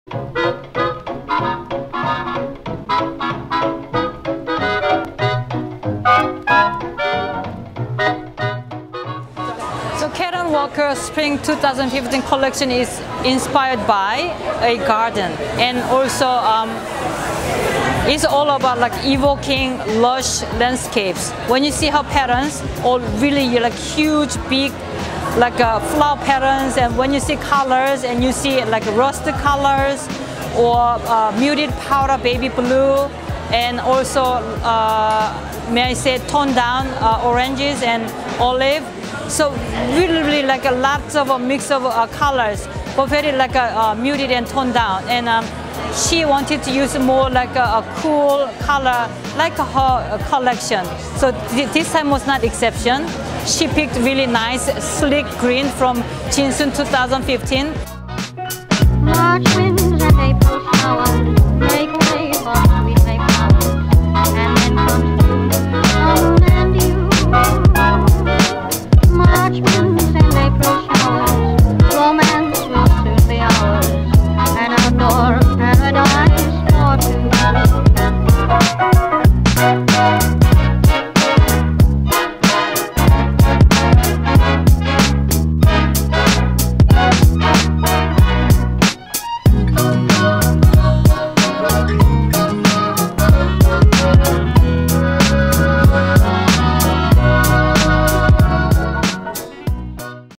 So Karen Walker Spring 2015 collection is inspired by a garden, and also it's all about like evoking lush landscapes. When you see her patterns, all really like huge, big, like flower patterns, and when you see colors and you see like rusted colors or muted powder baby blue, and also may I say toned down oranges and olive. So really like a lot of a mix of colors, but very like muted and toned down. And she wanted to use more like a cool color, like her collection. So this time was not exception. She picked really nice, slick green from JINsoon 2015. March winds and April showers make way for sweet May flowers, and then comes June and you. March winds and April showers, romance will soon be ours, an outdoor paradise for two.